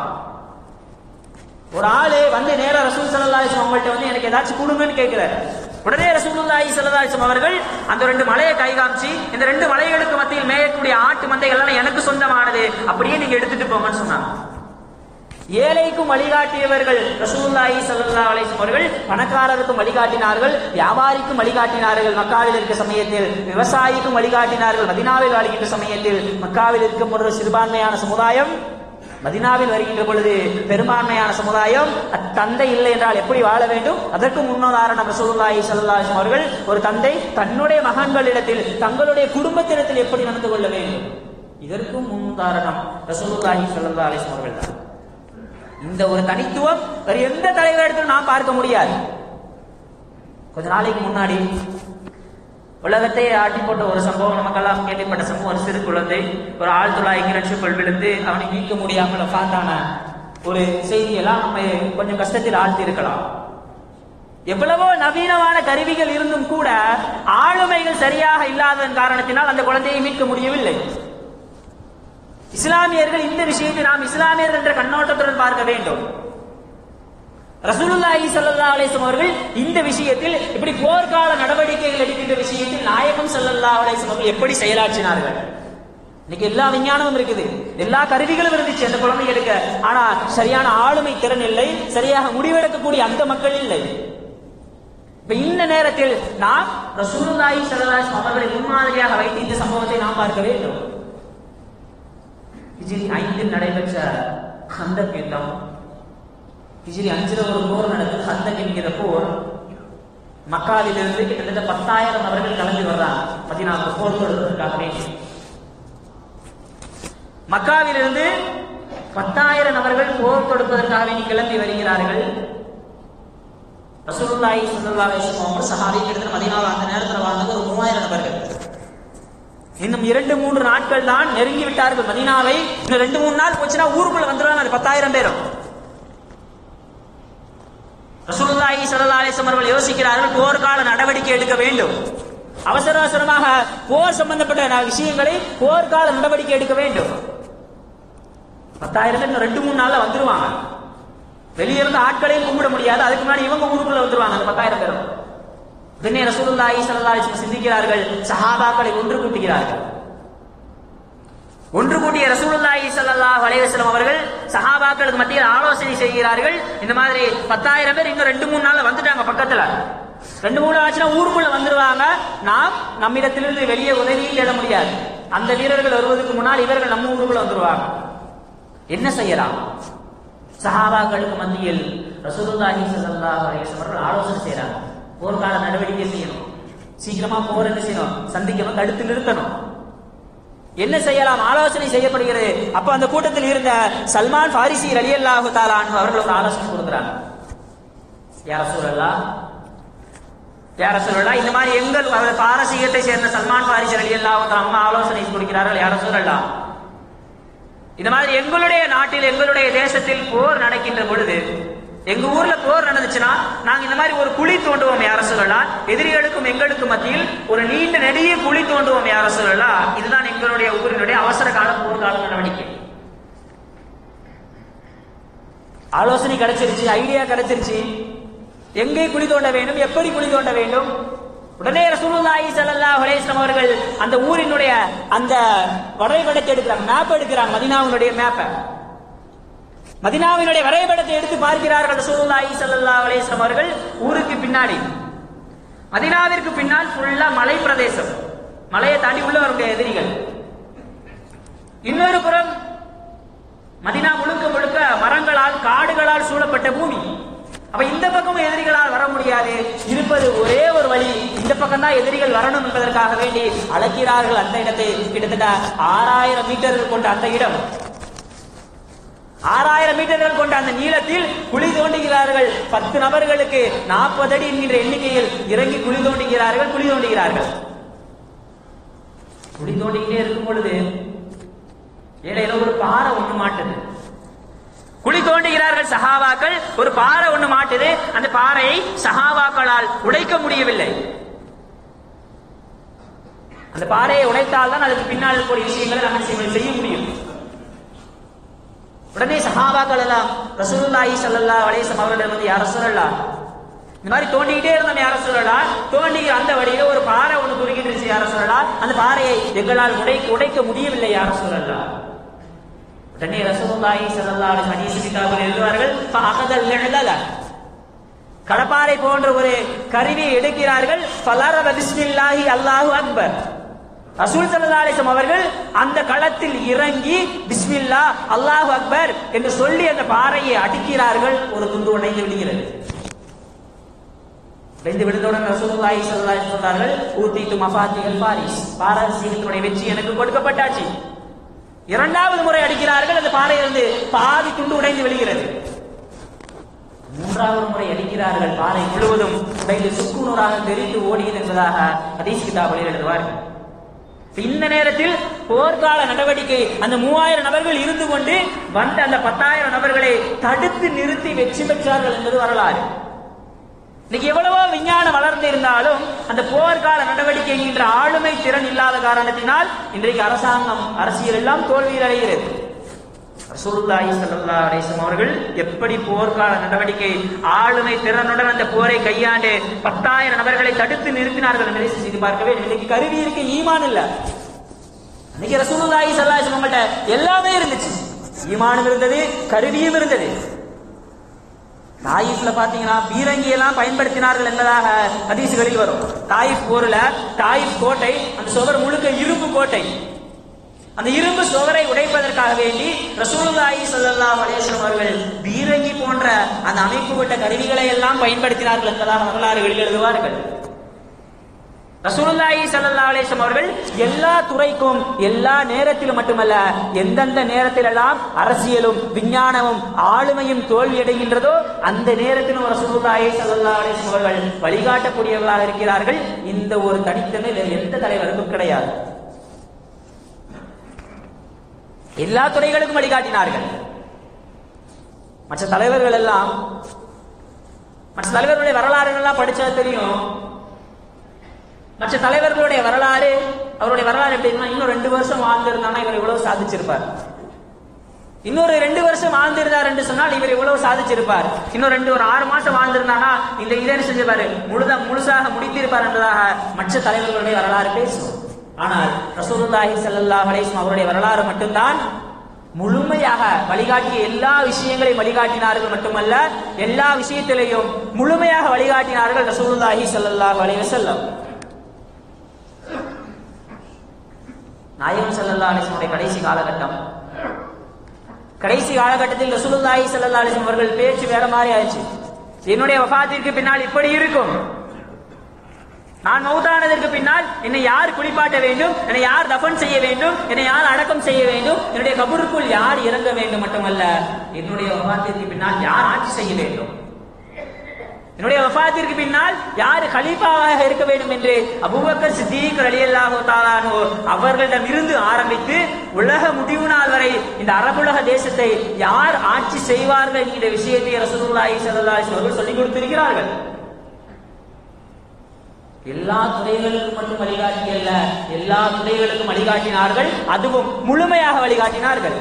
ஒரு ஆளு வந்து நேரா ரசூல் ஸல்லல்லாஹு அலைஹி வஸல்லம் அவங்கள்ட்ட வந்து எனக்கு ஏதாச்சும் கொடுங்கன்னு கேட்கிறார். உடனே ரசூலுல்லாஹி ஸல்லல்லாஹு அலைஹி வஸல்லம் அவர்கள் அந்த ரெண்டு மலையை கை காமிச்சு, இந்த ரெண்டு மலைகளுக்கு மத்தியில் மேயக்கூடிய ஆட்டு மந்தைகள் எல்லாம் எனக்கு சொந்தமானது, அப்படியே நீங்க எடுத்துட்டு போங்கன்னு சொன்னாங்க. ஏழைக்கும் வழிகாட்டியவர்கள் ரசூலுல்லாஹி ஸல்லல்லாஹு அலைஹி வஸல்லம் அவர்கள், பணக்காரருக்கும் வழிகாட்டினார்கள், வியாபாரிக்கும் வழிகாட்டினார்கள். மக்காவில் இருக்க சமயத்தில் விவசாயிக்கும் வழிகாட்டினார்கள். மதீனாவில் வாழ்கின்ற சமயத்தில் மக்காவில் இருக்கும் ஒரு சிறுபான்மையான சமுதாயம் மதீனாவில் வருகின்ற பொழுது பெரும்பான்மையான சமுதாயம் தந்தை இல்லை என்றால் எப்படி வாழ வேண்டும், அதற்கு முன்னுதாரணம் ரசூலுல்லாஹி ஸல்லல்லாஹு அலைஹி வஸல்லம் அவர்கள். ஒரு தந்தை தன்னுடைய மகன்களிடத்தில் தங்களுடைய குடும்பத்திடத்தில் எப்படி நடந்து கொள்ள வேண்டும், இதற்கும் முன்னுதாரணம் ரசூலுல்லாஹி ஸல்லல்லாஹு அலைஹி வஸல்லம் அவர்கள் தான். இந்த ஒரு தனித்துவம் வேறு எந்த தலைவரிடத்திலும் நாம் பார்க்க முடியாது. கொஞ்ச நாளைக்கு முன்னாடி உலகத்தை ஆட்டி போட்ட ஒரு சம்பவம், நமக்கெல்லாம் கேள்விப்பட்ட சம்பவம். ஒரு சிறு குழந்தை ஒரு ஆழ்துளா கிணற்றுக்குள் விழுந்து அவனை மீட்க முடியாமல் வஃபாத்தான ஒரு செய்தியெல்லாம் நம்ம கொஞ்சம் கஷ்டத்தில் ஆழ்த்தி இருக்கலாம். எவ்வளவோ நவீனமான கருவிகள் இருந்தும் கூட ஆளுமைகள் சரியாக இல்லாததன் காரணத்தினால் அந்த குழந்தையை மீட்க முடியவில்லை. இஸ்லாமியர்கள் இந்த விஷயத்தை நாம் இஸ்லாமியர்கள் என்ற கண்ணோட்டத்துடன் பார்க்க வேண்டும். ரசூலுல்லாஹி ஸல்லல்லாஹு அலைஹி வஸல்லம் அவர்கள் இந்த விஷயத்தில் இப்படி போர்க்கால நடவடிக்கைகள் எடுக்கின்ற விஷயத்தில் நாயகம் ஸல்லல்லாஹு அலைஹி வஸல்லம் அவர்கள் எப்படி செயலாற்றினார்கள். இன்னைக்கு எல்லா விஞ்ஞானமும் இருக்குது, எல்லா கருவிகளும் இருந்துச்சு அந்த குழந்தை எடுக்க. ஆனா சரியான ஆளுமை திறன் இல்லை, சரியாக முடிவெடுக்கக்கூடிய அந்த மக்கள் இல்லை. இப்ப இந்த நேரத்தில் நாம் ரசூலுல்லாஹி ஸல்லல்லாஹு அலைஹி வஸல்லம் அவர்களை முன்மாதிரியாக வைத்து இந்த சம்பவத்தை நாம் பார்க்க வேண்டும். ஹிஜ்ரி ஐந்தில் நடைபெற்ற கந்தக் யுத்தம், ஹிஜ்ரி அஞ்சுல ஒரு போர் நடக்குது, கந்தக் என்கிற போர். மக்காவிலிருந்து கிட்டத்தட்ட பத்தாயிரம் நபர்கள் கலந்து வர்றாங்க மதீனாவுக்கு போர் தொடுவதற்காக வேண்டி. மக்காவிலிருந்து பத்தாயிரம் நபர்கள் போர் தொடுப்பதற்காக வேண்டி கிளம்பி வருகிறார்கள். ரசூலுல்லாஹி ஸல்லல்லாஹு அலைஹி வஸல்லம் சஹாபி கிட்டத்தட்ட மதீனாவில் அந்த நேரத்தில் வாழ்ந்தது ஒரு மூவாயிரம் நபர்கள். இன்னும் இரண்டு மூன்று நாட்கள் தான் நெருங்கி விட்டார்கள் மதீனாவை. இன்னும் ரெண்டு மூணு நாள் போச்சுன்னா ஊருக்குள்ள வந்துடுவாங்க அது பத்தாயிரம் பேரும். ரசூலுல்லாஹி ஸல்லல்லாஹு அலைஹி வஸல்லம் அவர்கள் யோசிக்கிறார்கள், போர்க்கால நடவடிக்கை எடுக்க வேண்டும். அவசர அவசரமாக போர் சம்பந்தப்பட்ட விஷயங்களை போர்க்கால நடவடிக்கை எடுக்க வேண்டும். பத்தாயிரம் பேர் ரெண்டு மூணு நாள்ல வந்துருவாங்க. வெளியே இருந்து ஆட்களையும் கும்பிட முடியாது, அதுக்கு முன்னாடி இவங்க ஊருக்குள்ள வந்துருவாங்க அந்த பத்தாயிரம் பேரும். உடனே ரசூலுல்லாஹி ஸல்லல்லாஹு அலைஹி வஸல்லம் சிந்திக்கிறார்கள், சஹாபாக்களை ஒன்று கூட்டுகிறார்கள். ஒன்று கூட்டிய ரசூலுல்லாஹி ஸல்லல்லாஹு அலைஹி வஸல்லம் அவர்கள் சஹாபாக்களுக்கு மத்தியில் ஆலோசனை செய்கிறார்கள். இந்த மாதிரி பத்தாயிரம் பேர் இன்னும் ரெண்டு மூணு நாள்ல வந்துட்டாங்க, பக்கத்துல ரெண்டு மூணு ஆச்சுன்னா ஊருக்குள்ள வந்துருவாங்க. நாம் நம்மிடத்திலிருந்து வெளியே உதவியும் தேட முடியாது. அந்த வீரர்கள் வருவதற்கு முன்னால் இவர்கள் நம்ம ஊருக்குள்ள வந்துருவாங்க. என்ன செய்யலாம்? சஹாபாக்களுக்கு மத்தியில் ரசூலுல்லாஹி ஸல்லல்லாஹு அலைஹி வஸல்லம் அவர்கள் ஆலோசனை செய்யறாங்க. போர்க்கால நடவடிக்கை செய்யணும், சீக்கிரமா போர் என்ன செய்யணும், சந்திக்கணும், தடுத்து நிறுத்தணும். என்ன செய்யலாம்? ஆலோசனை செய்யப்படுகிறது. அப்ப அந்த கூட்டத்தில் இருந்த சல்மான் ஃபாரிசி ரலியல்லாஹு தஆலா அன்ஹு அவர்கள் ஒரு ஆலோசனை கொடுக்கிறாங்க. யா ரசூலல்லாஹ், யா ரசூலல்லாஹ், இந்த மாதிரி எங்கள் பாரசீகத்தை சேர்ந்த சல்மான் ஃபாரிசி ரலியல்லாஹு தஆலா அன்ஹு ஆலோசனை கொடுக்கிறார்கள். யா ரசூலல்லாஹ், இந்த மாதிரி எங்களுடைய நாட்டில் எங்களுடைய தேசத்தில் போர் நடக்கின்ற பொழுது, எங்க ஊர்ல போர் நடந்துச்சுன்னா நாங்க இந்த மாதிரி ஒரு குழி தோண்டுவோம் யார சொல்லலாம், எதிரிகளுக்கும் எங்களுக்கும் மத்தியில் ஒரு நீண்ட நெடிய குழி தோண்டுவோம் யார சொல்லலாம். இதுதான் எங்களுடைய ஊரினுடைய அவசர கால போர்க்கால நடவடிக்கை. ஆலோசனை கிடைச்சிருச்சு, ஐடியா கிடைச்சிருச்சு, எங்கே குழி தோண்ட வேண்டும், எப்படி குழி தோண்ட வேண்டும். உடனே ரசூலுல்லாஹி ஸல்லல்லாஹு அலைஹி வஸல்லம் அவர்கள் அந்த ஊரினுடைய அந்த வரைபடத்தை எடுக்கிறாங்க, மேப் எடுக்கிறாங்க, மதீனாவினுடைய மேப்பை. மதீனாவினுடைய வரைபடத்தை எடுத்து பார்க்கிறார்கள் ரசூலுல்லாஹி ஸல்லல்லாஹு அலைஹி வஸல்லம் அவர்கள். ஊருக்கு பின்னாடி, மதீனாவிற்கு பின்னால் ஃபுல்லா மலை பிரதேசம், மலையை தாண்டி உள்ள வர முடியாத எதிரிகள். இன்னொரு புறம் மதீனா முழுக்க முழுக்க மரங்களால் காடுகளால் சூழப்பட்ட பூமி. அப்ப இந்த பக்கம் எதிரிகளால் வர முடியாது, இருப்பது ஒரே ஒரு வழி, இந்த பக்கம் தான் எதிரிகள் வரணும் என்பதற்காக வேண்டி அளக்கிறார்கள் அந்த இடத்தை. கிட்டத்தட்ட ஆறாயிரம் மீட்டர்கள் கொண்ட அந்த இடம், ஆறாயிரம் மீட்டர்கள் கொண்ட அந்த நீளத்தில் குழி தோண்டுகிறார்கள். பத்து நபர்களுக்கு நாற்பது அடி என்கின்ற எண்ணிக்கையில் இறங்கி குழி தோண்டுகிறார்கள் குழி தோண்டுகிறார்கள் குழி தோண்டிக்கிட்டே இருக்கும் பொழுது இடையில ஒரு பாறை ஒண்ணு மாட்டுது. குழி தோண்டுகிறார்கள் சஹாபாக்கள், ஒரு பாறை ஒண்ணு மாட்டுது. அந்த பாறையை சஹாபாக்களால் உடைக்க முடியவில்லை. அந்த பாறையை உடைத்தால் தான் அதுக்கு பின்னால் கூடிய விஷயங்களை நம்ம செய்ய முடியும். உடனே சஹாபாக்கள் எல்லாம் ரசூலுல்லாஹி ஸல்லல்லாஹு அலைஹி வஸல்லம் அவர்களிடம் வந்து, யா ரசூலல்லாஹ், இந்த மாதிரி தோண்டிக்கிட்டே இருந்தோம் யா ரசூலல்லாஹ், தோண்டி அந்த வழியில ஒரு பாறை ஒண்ணு குறுக்கிட்டு இருந்துச்சு யா ரசூலல்லாஹ், அந்த பாறையை எங்களால் உடைக்க உடைக்க முடியவில்லை யா ரசூலல்லாஹ். உடனே ரசூலுல்லாஹி ஸல்லல்லாஹு அலைஹி வஸல்லம் ஹதீஸ் கிதாபில் எழுதுவார்கள், ஃபஅகதல் நிஅலல, கடப்பாரை போன்ற ஒரு கருவியை எடுக்கிறார்கள். ஃபலரப பிஸ்மில்லாஹி அல்லாஹு அக்பர், ரசூல் ஸல்லல்லாஹு அலைஹி வஸல்லம் அவர்கள் அந்த களத்தில் இறங்கி பிஸ்மில்லாஹ் அல்லாஹு அக்பர் என்று சொல்லி அந்த பாறையை அடிக்கிறார்கள். ஒரு துண்டு உடைந்து விடுகிறது. ரெண்டு விடுதலுடன் ரசூலுல்லாஹி ஸல்லல்லாஹு அலைஹி வஸல்லம் சொன்னார்கள், ஊதீது மஃபாத்திஹல் ஃபாரிஸ், பாரசீகத்தினுடைய வெற்றி எனக்கு கொடுக்கப்பட்டாச்சு. இரண்டாவது முறை அடிக்கிறார்கள். அந்த பாறையிலிருந்து பாதி துண்டு உடைந்து விழுகிறது. மூன்றாவது முறை அடிக்கிறார்கள். பாறை முழுவதும் உடைந்து சுக்குநூறாக தெரித்து ஓடியது என்பதாக ஹதீஸ் கிதாபில் எழுதுவார்கள். இந்த நேரத்தில் போர்க்கால நடவடிக்கை அந்த மூவாயிரம் நபர்கள் இருந்து கொண்டு வந்த அந்த பத்தாயிரம் நபர்களை தடுத்து நிறுத்தி வெற்றி பெற்றார்கள் என்பது வரலாறு. இன்னைக்கு எவ்வளவோ விஞ்ஞானம் வளர்ந்து இருந்தாலும் அந்த போர்க்கால நடவடிக்கை என்கின்ற ஆளுமை திறன் இல்லாத காரணத்தினால் இன்றைக்கு அரசாங்கம் அரசியல் எல்லாம் தோல்வியில் அடைகிறது. ரசூலுல்லாஹி ஸல்லல்லாஹு அலைஹி வஸல்லம் அவர்கள் எப்படி போர்க்கால நடவடிக்கை ஆளுமை திறனுடன் அந்த போரை கையாண்டு பத்தாயிரம் நபர்களை தடுத்து நிறுத்தினார்கள் என்பதை செய்து பார்க்கவே. இன்னைக்கு கருவி இருக்க ஈமான் இல்ல. இன்னைக்கு ரசூலுல்லாஹி ஸல்லல்லாஹு அலைஹி வஸல்லம் எல்லாமே இருந்துச்சு. ஈமானும் இருந்தது, கருவியும் இருந்தது. தாயிஃப்ல பாத்தீங்கன்னா பீரங்கி எல்லாம் பயன்படுத்தினார்கள் என்பதாக ஹதீஸ்களில் வரும். தாயிஃப் போர்ல தாயிஃப் கோட்டை அந்த சுவர் முழுக்க இரும்பு கோட்டை. அந்த இரும்பு சுவரை உடைப்பதற்காக வேண்டி ரசூலுல்லாஹி ஸல்லல்லாஹு அலைஹி வஸல்லம் அவர்கள் பீரங்கி போன்ற அந்த அமைப்புப்பட்ட கருவிகளை எல்லாம் பயன்படுத்தினார்கள் என்பதாக வரலாறுகளில் எழுதுவார்கள். ரசூலுல்லாஹி ஸல்லல்லாஹு அலைஹி வஸல்லம் அவர்கள் எல்லா துறைக்கும் எல்லா நேரத்திலும் மட்டுமல்ல, எந்தெந்த நேரத்தில் எல்லாம் அரசியலும் விஞ்ஞானமும் ஆளுமையும் தோல்வியடைகின்றதோ அந்த நேரத்திலும் ரசூலுல்லாஹி ஸல்லல்லாஹு அலைஹி வஸல்லம் அவர்கள் வழிகாட்டக்கூடியவர்களாக இருக்கிறார்கள். இந்த ஒரு தனித்தன்மை வேறு எந்த தலைவருக்கும் கிடையாது. எல்லா துறைகளுக்கும் வழிகாட்டினார்கள். மற்ற தலைவர்கள் எல்லாம் மற்ற தலைவர்களுடைய வரலாறுகள் எல்லாம் படிச்சா தெரியும். மற்ற தலைவர்களுடைய வரலாறு அவருடைய வரலாறு எப்படின்னா, இன்னும் ரெண்டு வருஷம் வாழ்ந்திருந்தானா இவர் இவ்வளவு சாதிச்சிருப்பார். இன்னொரு ரெண்டு வருஷம் வாழ்ந்திருந்தார் என்று சொன்னால் இவர் இவ்வளவு சாதிச்சிருப்பார். இன்னும் ரெண்டு ஒரு ஆறு மாசம் வாழ்ந்திருந்தானா இந்த இதை செஞ்சிருப்பாரு, முழுதா முழுசாக முடித்திருப்பார் என்பதாக மற்ற தலைவர்களுடைய வரலாறு பேசும். ஆனால் ரசூலுல்லாஹி ஸல்லல்லாஹு அலைஹி வஸல்லம் அவருடைய வரலாறு மட்டும்தான் முழுமையாக வழிகாட்டிய. எல்லா விஷயங்களையும் வழிகாட்டினார்கள் மட்டுமல்ல, எல்லா விஷயத்திலையும் முழுமையாக வழிகாட்டினார்கள் ரசூலுல்லாஹி ஸல்லல்லாஹு அலைஹி வஸல்லம். நாயகம் ஸல்லல்லாஹு அலைஹி வஸல்லம் கடைசி காலகட்டம். கடைசி காலகட்டத்தில் ரசூலுல்லாஹி ஸல்லல்லாஹு அலைஹி வஸல்லம் அவர்கள் பேச்சு வேற மாதிரி ஆயிடுச்சு. என்னுடைய வஃபாத்திற்கு பின்னால் இப்படி இருக்கும், நான் மௌத்தானதற்கு பின்னால் என்னை யார் குளிப்பாட்ட வேண்டும், என்னை யார் தஃபன் செய்ய வேண்டும், என்னை யார் அடக்கம் செய்ய வேண்டும், என்னுடைய கபருக்குள் யார் இறங்க வேண்டும் மட்டுமல்ல, என்னுடைய வஃபாத்திற்கு பின்னால் யார் ஆட்சி செய்ய வேண்டும், என்னுடைய வஃபாத்திற்கு பின்னால் யார் கலீஃபாவாக இருக்க வேண்டும் என்று அபூபக்கர் சித்தீக் ரலியல்லாஹு தஆலா அன்ஹு அவர்களிடம் இருந்து ஆரம்பித்து உலக முடிவு நாள் வரை இந்த அரபுலக தேசத்தை யார் ஆட்சி செய்வார்கள் என்கிற விஷயத்தை ரசூலுல்லாஹி ஸல்லல்லாஹு அலைஹி வஸல்லம் அவர்கள் சொல்லிக் கொடுத்திருக்கிறார்கள். எல்லா துறைகளுக்கும் மட்டும் வழிகாட்டி அல்ல, எல்லா துறைகளுக்கும் வழிகாட்டினார்கள். அதுவும் முழுமையாக வழிகாட்டினார்கள்.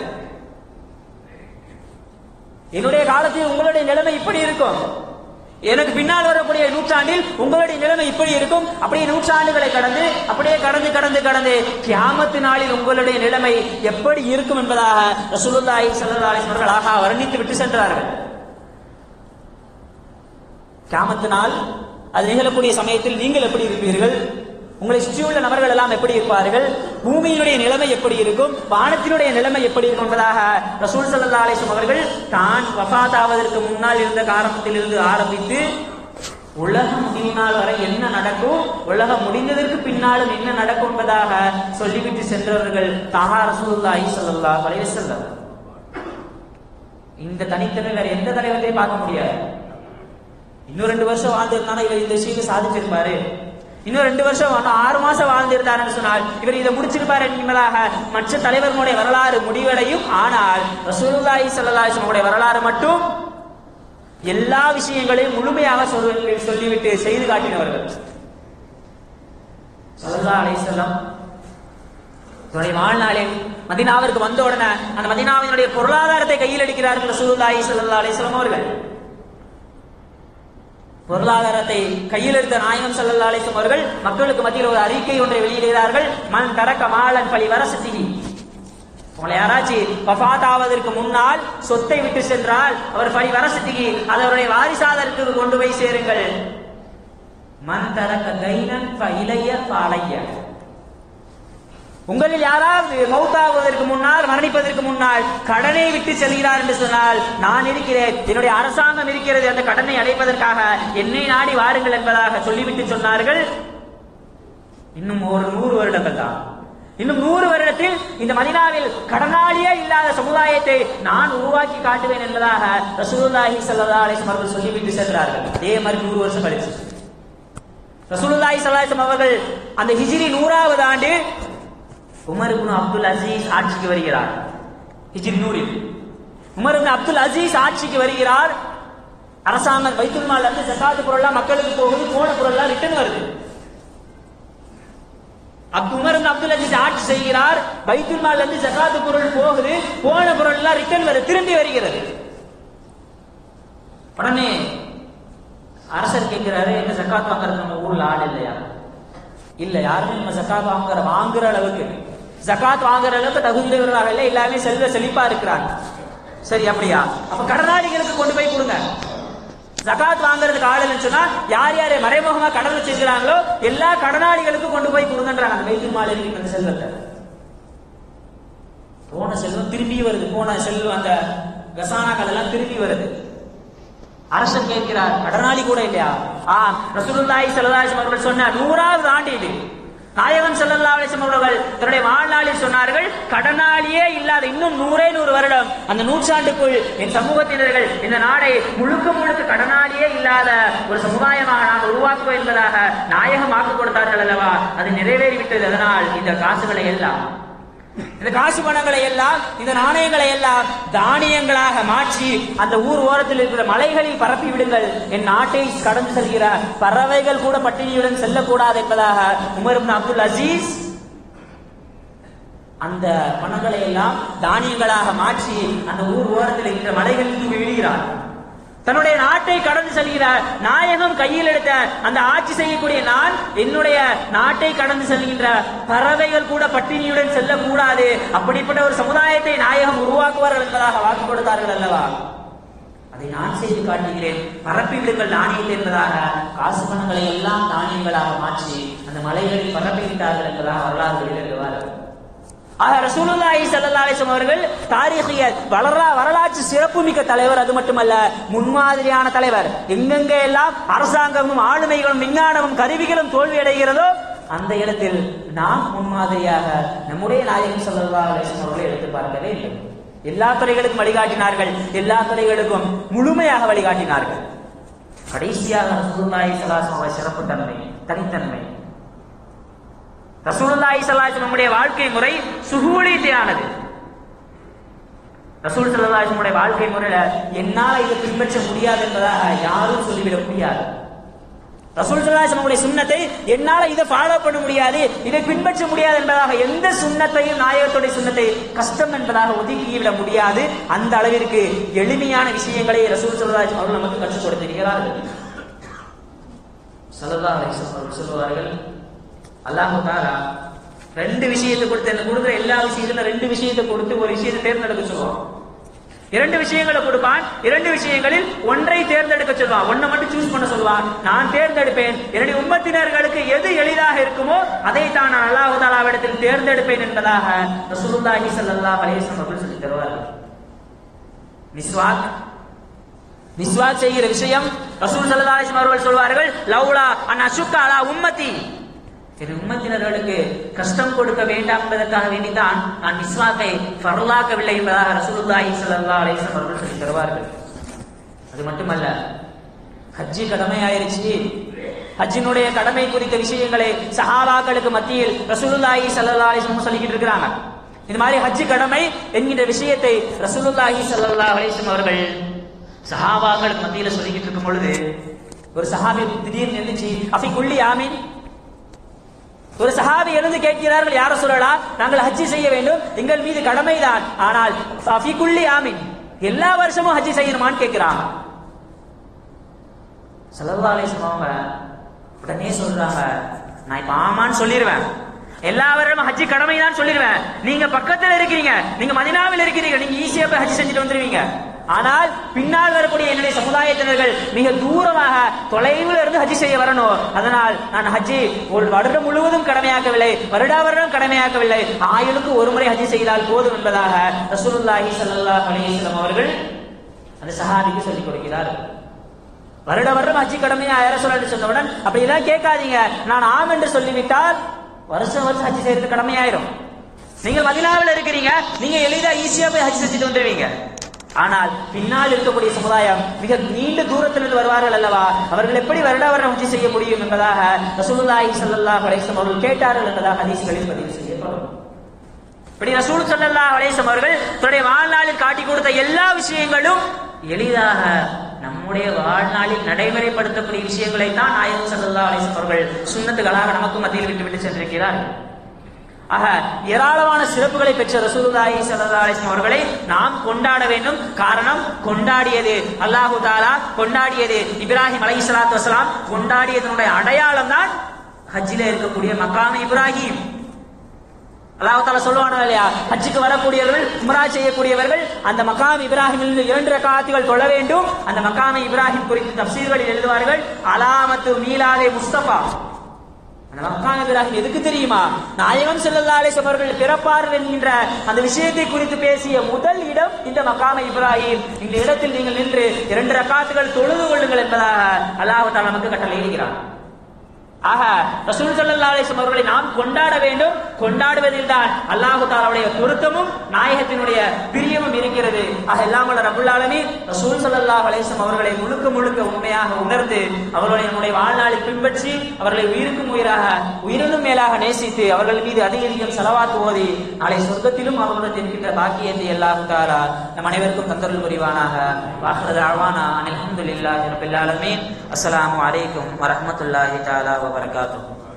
என்னுடைய காலத்தில் உங்களுடைய நிலைமை இப்படி இருக்கும், எனக்கு பின்னால் வரக்கூடிய நூற்றாண்டில் உங்களுடைய நிலைமை இப்படி இருக்கும். அப்படியே நூற்றாண்டுகளை கடந்து அப்படியே கடந்து கடந்து கடந்து கியாமத்து நாளில் உங்களுடைய நிலைமை எப்படி இருக்கும் என்பதாக ரசூலுல்லாஹி ஸல்லல்லாஹு அலைஹி வஸல்லம் அழகா வர்ணித்து விட்டு சென்றார்கள். கியாமத்து நாள் அது நிகழக்கூடிய சமயத்தில் நீங்கள் எப்படி இருப்பீர்கள், உங்களை சுற்றியுள்ள நபர்கள் எல்லாம் எப்படி இருப்பார்கள், பூமியினுடைய நிலைமை எப்படி இருக்கும், வானத்தினுடைய நிலைமை எப்படி இருக்கும் என்பதாக ரசூல் ஸல்லல்லாஹு அலைஹி வஸல்லம் அவர்கள் தான் வஃபாத் ஆவதற்கு முன்னால் இருந்த காரணத்தில் இருந்து ஆரம்பித்து உலகம் முடிவு நாள் வரை என்ன நடக்கும், உலகம் முடிந்ததற்கு பின்னாலும் என்ன நடக்கும் என்பதாக சொல்லிவிட்டு சென்றவர்கள் தாஹா ரசூலுல்லாஹி ஸல்லல்லாஹு அலைஹி வஸல்லம். இந்த தனித்தன்மை வேற எந்த தலைவரையும் பார்க்க முடியாது. இன்னும் ரெண்டு வருஷம் வாழ்ந்திருந்தாலும் இவர் இந்த விஷயத்தை சாதிச்சிருப்பாரு, இன்னும் ரெண்டு வருஷம் ஆறு மாசம் வாழ்ந்திருந்தாருன்னு சொன்னால் இவர் இதை முடிச்சிருப்பார் என்பதாக மற்ற தலைவர்களுடைய வரலாறு முடிவடையும். ஆனால் ரசூலுல்லாஹி ஸல்லல்லாஹு அலைஹி வஸல்லம் வரலாறு மட்டும் எல்லா விஷயங்களையும் முழுமையாக சொல்லிவிட்டு செய்து காட்டினவர்கள். ஸல்லல்லாஹு அலைஹி வஸல்லம் தன்னுடைய வாழ்நாளில் மதீனாவிற்கு வந்த உடனே அந்த மதீனாவினுடைய பொருளாதாரத்தை கையில் எடுக்கிறார்கள் ரசூலுல்லாஹி ஸல்லல்லாஹு அலைஹி வஸல்லம் அவர்கள். பொருளாதாரத்தை கையில் எடுத்த நாயகம் ஸல்லல்லாஹு அலைஹி வஸல்லம் அவர்கள் மக்களுக்கு மத்தியில் ஒரு அறிக்கை ஒன்றை வெளியிடுகிறார்கள். மன் தரக மாலன் ஃபலி வரஸதிஹி, உங்களை யாராச்சும் வஃபாத் ஆவதற்கு முன்னால் சொத்தை விட்டு சென்றால் அவர் ஃபலி வரஸதிஹி, அதை அவருடைய வாரிசாதருக்கு கொண்டு போய் சேருங்கள். மன் தரக தைனன் ஃபஇலைய ஃபஅலைய, உங்களில் யாராவது மௌத்தாவதற்கு முன்னால், மரணிப்பதற்கு முன்னால் கடனை விட்டு செல்கிறார் என்று சொன்னால், நான் இருக்கிறேன், என்னுடைய அரசாங்கம் இருக்கிறது, அந்த கடனை அடைப்பதற்காக என்னை நாடி வாருங்கள் என்பதாக சொல்லிவிட்டு சொன்னார்கள். இன்னும் ஒரு நூறு வருடங்கள் தான், இன்னும் நூறு வருடத்தில் இந்த மதீனாவில் கடனாளியே இல்லாத சமுதாயத்தை நான் உருவாக்கி காட்டுவேன் என்பதாக ரசூலுல்லாஹி ஸல்லல்லாஹு அலைஹி வஸல்லம் அவர்கள் சொல்லிவிட்டு சென்றார்கள். அதே மாதிரி நூறு வருஷம் கழிச்சு ரசூலுல்லாஹி ஸல்லல்லாஹு அலைஹி வஸல்லம் அவர்கள் அந்த ஹிஜ்ரி நூறாவது ஆண்டு உமர் இப்னு அப்துல் அசீஸ் ஆட்சிக்கு வருகிறார். ஹிஜ்ரி நூறில் உமர் இப்னு அப்துல் அசீஸ் ஆட்சிக்கு வருகிறார். அரசாங்கம் பைத்துல் மால்ல இருந்து ஜகாத் பொருள்லாம் மக்களுக்கு போகுது, போன பொருள்லாம் ரிட்டர்ன் வருது. உமர் இப்னு அப்துல் அசீஸ் ஆட்சி செய்கிறார். பைத்துல் மால்ல இருந்து ஜகாத் பொருள் போகுது, போன பொருள் எல்லாம் ரிட்டர்ன் வருது, திரும்பி வருகிறது. உடனே அரசர் கேட்கிறாரு, என்ன ஜகாத் வாங்குறது நம்ம ஊர்ல ஆள் இல்லையா? இல்ல, யாருமே நம்ம ஜகாத் வாங்குற வாங்குற அளவுக்கு ஜகாத் வாங்குற அளவுக்கு தகுதியுள்ளவர்களாக இல்லை, எல்லாமே செல்வ செழிப்பா இருக்கிறாங்க. சரி, அப்படியா? அப்ப கடனாளிகளுக்கு கொண்டு போய் கொடுங்க. ஜகாத் வாங்குறதுக்கு ஆள் இல்லைன்னு சொன்னா யார் யாரு மறைமுகமா கடன் வச்சிருக்கிறாங்களோ எல்லா கடனாளிகளுக்கும் கொண்டு போய் கொடுங்கன்றாங்க. அந்த பைத்துல் மால் இருக்கிற அந்த செல்வத்தை, போன செல்வம் திரும்பி வருது, போன செல்வம் அந்த கசானாக்கள் எல்லாம் திரும்பி வருது. அரசர் கேட்கிறார், கடனாளி கூட இல்லையா? ஆ, ரசூலுல்லாஹி ஸல்லல்லாஹு அலைஹி வஸல்லம் அவர்கள் சொன்ன நூறாவது ஆண்டு இது. நாயகம் ஸல்லல்லாஹு அலைஹி வஸல்லம் அவர்கள் தன்னுடைய வாழ்நாளில் சொன்னார்கள், கடனாளியே இல்லாத இன்னும் நூறே நூறு வருடம் அந்த நூற்றாண்டுக்குள் என் சமூகத்தினர்கள் இந்த நாடை முழுக்க முழுக்க கடனாளியே இல்லாத ஒரு சமுதாயமாக நான் உருவாக்குவோம் என்பதாக நாயகம் வாக்கு கொடுத்தார்கள் அல்லவா? அது நிறைவேறிவிட்டது. அதனால் இந்த காசுகளை எல்லாம், இந்த காசு பணங்களை எல்லாம், இந்த நாணயங்களை எல்லாம் தானியங்களாக மாற்றி அந்த ஊர் ஓரத்தில் இருக்கிற மலைகளில் பரப்பி விடுங்கள். என் நாட்டை கடந்து செல்கிற பறவைகள் கூட பட்டினியுடன் செல்லக்கூடாது என்பதாக உமர் இப்னு அப்துல் அசீஸ் அந்த பணங்களை எல்லாம் தானியங்களாக மாற்றி அந்த ஊர் ஓரத்தில் இருக்கிற மலைகளில் தூக்கி விடுகிறார். தன்னுடைய நாட்டை கடந்து செல்கிறார். நாயகம் கையில் எடுத்த அந்த ஆட்சி செய்யக்கூடிய நான் என்னுடைய நாட்டை கடந்து செல்கின்ற பறவைகள் கூட பட்டினியுடன் செல்லக்கூடாது, அப்படிப்பட்ட ஒரு சமுதாயத்தை நாயகம் உருவாக்குவார்கள் என்பதாக வாக்கு கொடுத்தார்கள் அல்லவா? அதை நான் செய்து காட்டுகிறேன், பரப்பிவிடுங்கள் நாணயத்தை என்பதாக காசு பணங்களை எல்லாம் தானியங்களாக மாற்றி அந்த மலைகளில் பரப்பிவிட்டார்கள் என்பதாக வரலாறு எழுதுவார்கள். ஆக ரசூலுல்லாஹி ஸல்லல்லாஹு அலைஹி வஸல்லம் அவர்கள் தாரீகிய வரலாற்று சிறப்புமிக்க தலைவர். அது மட்டுமல்ல, முன்மாதிரியான தலைவர். எங்கெங்க எல்லாம் அரசாங்கமும் ஆளுமைகளும் விஞ்ஞானமும் கருவிகளும் தோல்வி அடைகிறதோ அந்த இடத்தில் நாம் முன்மாதிரியாக நம்முடைய நாயகம் ஸல்லல்லாஹு அலைஹி வஸல்லம் அவர்களை எடுத்து பார்க்கவே இல்லை. எல்லா துறைகளுக்கும் வழிகாட்டினார்கள், எல்லா துறைகளுக்கும் முழுமையாக வழிகாட்டினார்கள். கடைசியாக ரசூலுல்லாஹி ஸல்லல்லாஹு அலைஹி வஸல்லம் சிறப்பு தன்மை, தனித்தன்மை. ரசூலுல்லாஹி ஸல்லல்லாஹு அலைஹி வஸல்லம் நம்முடைய வாழ்க்கை முறை சுகூலியத்தானது. ரசூல் ஸல்லல்லாஹு அலைஹி வஸல்லம் வாழ்க்கை முறையில என்னால இதை பின்பற்ற முடியாது என்பதாக யாரும் சொல்லிவிட முடியாது. ரசூல் ஸல்லல்லாஹு அலைஹி வஸல்லம் சுன்னத்தை என்னால இதை ஃபாலோ பண்ண முடியாது, இதை பின்பற்ற முடியாது என்பதாக எந்த சுன்னத்தையும் நாயகத்துடைய சுன்னத்தை கஷ்டம் என்பதாக ஒதுக்கிவிட முடியாது. அந்த அளவிற்கு எளிமையான விஷயங்களை ரசூல் ஸல்லல்லாஹு அலைஹி வஸல்லம் நமக்கு கற்றுக் கொடுத்திருக்கிறார்கள். ஸல்லல்லாஹு அலைஹி வஸல்லம் சொல்வார்கள், அல்லாஹ் தஆலா ரெண்டு விஷயத்தை கொடுத்து, என்ன கொடுக்குற எல்லா விஷயத்துல ரெண்டு விஷயத்தை கொடுத்து ஒரு விஷயத்தை தேர்ந்தெடுக்க சொல்லுவான். இரண்டு விஷயங்களை கொடுப்பான், இரண்டு விஷயங்களில் ஒன்றை தேர்ந்தெடுக்க சொல்வான், ஒன்றை மட்டும் சூஸ் பண்ண சொல்வான். நான் தேர்ந்தெடுப்பேன், என்னுடைய உம்மத்தினர்களுக்கு எது எளிதாக இருக்குமோ அதை தான் நான் அல்லாஹ் தஆலாவிடத்தில் தேர்ந்தெடுப்பேன் என்பதாக ரசூலுல்லாஹி ஸல்லல்லாஹு அலைஹி வஸல்லம் அவர்கள் சொல்லி தருவார்கள். மிஸ்வாக் மிஸ்வாக் செய்கிற விஷயம் ரசூல் ஸல்லல்லாஹு அலைஹி வஸல்லம் அவர்கள் சொல்வார்கள், லௌலா அன் அஷுக்க அலா உம்மத்தி, என் உம்மத்தினர்களுக்கு கஷ்டம் கொடுக்க வேண்டாம் என்பதற்காக வேண்டித்தான் நான் மிஸ்வாக்கை ஃபர்லாக்கவில்லை என்பதாக ரசூலுல்லாஹி ஸல்லல்லாஹு அலைஹி வஸல்லம் அவர்கள் சொல்லி தருவார்கள். அது மட்டுமல்ல, ஹஜ்ஜி கடமையாயிருச்சு. ஹஜ்ஜினுடைய கடமை குறித்த விஷயங்களை சஹாபாக்களுக்கு மத்தியில் ரசூலுல்லாஹி ஸல்லல்லாஹு அலைஹி வஸல்லம் சொல்லிக்கிட்டு இருக்கிறாங்க. இந்த மாதிரி ஹஜ்ஜி கடமை என்கிற விஷயத்தை ரசூலுல்லாஹி ஸல்லல்லாஹு அலைஹி வஸல்லம் அவர்கள் சஹாபாக்களுக்கு மத்தியில் சொல்லிக்கிட்டு இருக்கும் பொழுது ஒரு சஹாபி திடீர்னு எழுந்துச்சு, அஃபி குல்லி ஆமீன், ஒரு சஹாபி எழுந்து கேட்கிறார்கள், யார சொல்லலாம், நாங்கள் ஹஜ்ஜி செய்ய வேண்டும், எங்கள் மீது கடமைதான், ஆனால் அஃபி குல்லி ஆமீன், எல்லா வருஷமும் ஹஜ்ஜி செய்யணுமான்னு கேட்கிறாங்க. ஸல்லல்லாஹு அலைஹி வஸல்லம் உடனே சொல்றாங்க, நான் இப்ப ஆமான்னு சொல்லிடுவேன், எல்லா வருடமும் ஹஜ்ஜி கடமைதான் சொல்லிடுவேன், நீங்க பக்கத்துல இருக்கிறீங்க, நீங்க மதீனாவில் இருக்கிறீங்க, நீங்க ஈஸியா போய் ஹஜ்ஜி செஞ்சுட்டு வந்துருவீங்க, ஆனால் பின்னால் வரக்கூடிய என்னுடைய சமுதாயத்தினர்கள் மிக தூரமாக தொலைவில் இருந்து ஹஜ் செய்ய வரணும். அதனால் நான் ஹஜ்ஜி ஒரு வருடம் முழுவதும் கடமையாக்கவில்லை, வருடா வருடம் கடமையாக்கவில்லை, ஆயுளுக்கு ஒரு முறை ஹஜ் செய்தால் போதும் என்பதாக ரசூலுல்லாஹி ஸல்லல்லாஹு அலைஹி வஸல்லம் அவர்கள் அந்த சஹாபிக்கு சொல்லிக் கொடுக்கிறார். வருட வருடம் ஹஜ்ஜி கடமையா ரசூலுல்லாஹி சொன்னவுடன் அப்படி எல்லாம் கேட்காதீங்க, நான் ஆம் என்று சொல்லிவிட்டால் வருஷம் வருஷம் ஹஜ் செய்யறது கடமையாயிரும். நீங்க மதீனாவில் இருக்கிறீங்க, நீங்க எளிதா ஈஸியா போய் ஹஜ் செஞ்சுட்டு வந்துடுவீங்க. ஆனால் பின்னால் இருக்கக்கூடிய சமுதாயம் மிக நீண்ட தூரத்திலிருந்து வருவார்கள் அல்லவா, அவர்கள் எப்படி வருடா வருடம் ஹஜ் செய்ய முடியும் என்பதாக ரசூலுல்லாஹி ஸல்லல்லாஹு அலைஹி வஸல்லம் அவர்கள் கேட்டார்கள் என்பதாக ஹதீஸ்களில் பதிவு செய்யப்படும். இப்படி ரசூல் ஸல்லல்லாஹு அலைஹி வஸல்லம் அவர்கள் தன்னுடைய வாழ்நாளில் காட்டி கொடுத்த எல்லா விஷயங்களும் எளிதாக நம்முடைய வாழ்நாளில் நடைமுறைப்படுத்தக்கூடிய விஷயங்களை தான் நாயகம் ஸல்லல்லாஹு அலைஹி வஸல்லம் அவர்கள் சுன்னத்துகளாக நமக்கு மத்தியில் விட்டுவிட்டு சென்றிருக்கிறார்கள். ஆக ஏராளமான சிறப்புகளை பெற்ற ரசூலுல்லாஹி ஸல்லல்லாஹு அலைஹி வஸல்லம் அவர்களை நாம் கொண்டாட வேண்டும். காரணம், கொண்டாடியது அல்லாஹு தஆலா, கொண்டாடியது இப்ராஹிம் அலைஹிஸ்ஸலாத்து வஸலாம், கொண்டாடியதனுடைய அடையாளம் தான் ஹஜ்ஜில இருக்கக்கூடிய மகாம் இப்ராஹிம். அல்லாஹ் தஆலா சொல்லுவானோ இல்லையா, ஹஜ்ஜுக்கு வரக்கூடியவர்கள், உம்ரா செய்யக்கூடியவர்கள் அந்த மகாம் இப்ராஹிமில் இரண்டு ரக்காத்துகள் தொழ வேண்டும். அந்த மகாம் இப்ராஹிம் குறித்து தஃசீர்களில் எழுதுவார்கள், அலாமத்து மீலாதே முஸ்தபா. அந்த மக்காம் இப்ராஹிம் எதுக்கு தெரியுமா, நாயகம் ஸல்லல்லாஹு அலைஹி வஸல்லம் அவர்கள் பிறப்பார்கள் என்கின்ற அந்த விஷயத்தை குறித்து பேசிய முதல் இடம் இந்த மக்காம் இப்ராஹிம். இந்த இடத்தில் நீங்கள் நின்று இரண்டு ரக்காத்துகள் தொழுது கொள்ளுங்கள் என்பதாக அல்லாஹ் தஆலா நமக்கு கட்டளையிடுகிறார். ஆக ரசூல் ஸல்லல்லாஹு அலைஹி வஸல்லம் அவர்களை நாம் கொண்டாட வேண்டும். கொண்டாடுவதில் தான் அல்லாஹ் தஆலாவுடைய பொருத்தமும் நாயகத்தினுடைய பிரியமும் இருக்கிறது. ஆக எல்லாம் வல்ல ரப்புல் ஆலமீன் ரசூல் ஸல்லல்லாஹு அலைஹி வஸல்லம் அவர்களை முழுக்க முழுக்க உண்மையாக உணர்ந்து அவர்களை நம்முடைய வாழ்நாளில் பின்பற்றி அவர்களை உயிருக்கும் உயிராக உயிரினும் மேலாக நேசித்து அவர்கள் மீது அதிக அதிகம் ஸலவாத் ஓதி நாளை சொர்க்கத்திலும் அவர்களுடன் இருக்கின்ற பாக்கியத்தை அல்லாஹ் தஆலா நம் அனைவருக்கும் தந்தருள் புரிவானாக. வாஹிரு தஅவானா அல்ஹம்துலில்லாஹி ரப்பில் ஆலமீன். அஸ்ஸலாமு அலைக்கும் வரஹ்மத்துல்லாஹி தஆலா வபரகாத்துஹு.